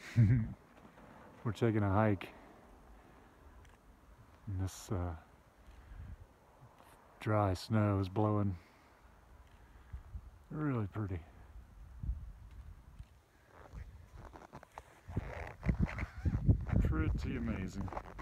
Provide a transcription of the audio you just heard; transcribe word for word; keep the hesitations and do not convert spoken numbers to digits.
We're taking a hike and this uh, dry snow is blowing. Really pretty. Pretty amazing.